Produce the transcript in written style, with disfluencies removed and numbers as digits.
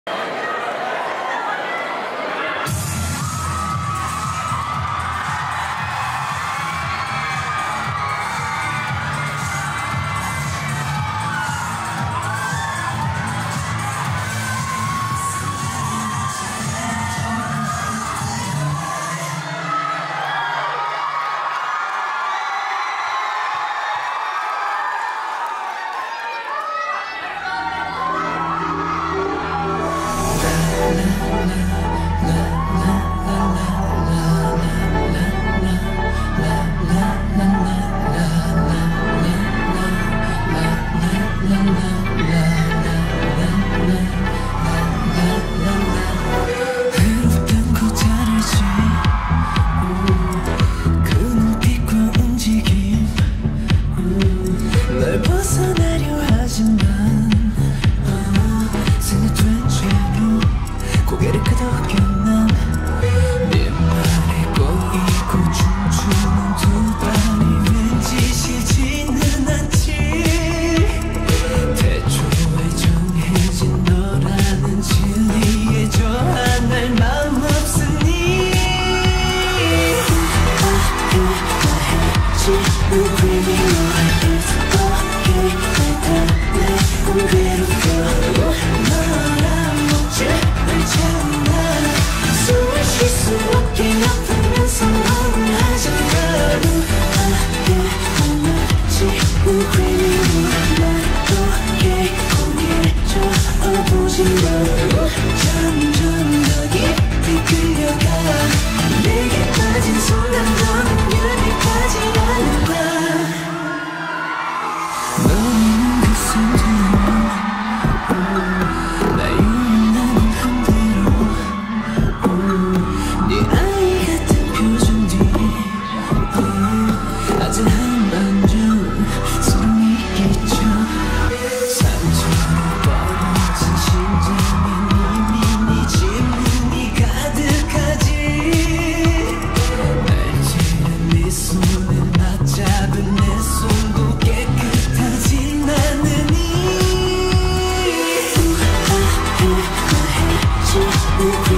점점 더 깊이 끌려가 내게 빠진 순간 너는 유리 가지 않는 거야. 너는 그 상태로 날 유인하는 한대로 네 아이 같은 표정들이 아주 한밤중 소름이 끼쳐 상처로 벌어진 심장에 이미 네 지문이 가득하지. 날 지른 네 손을 맞잡은 내 손도 깨끗하진 않으니 우아해 말해줘.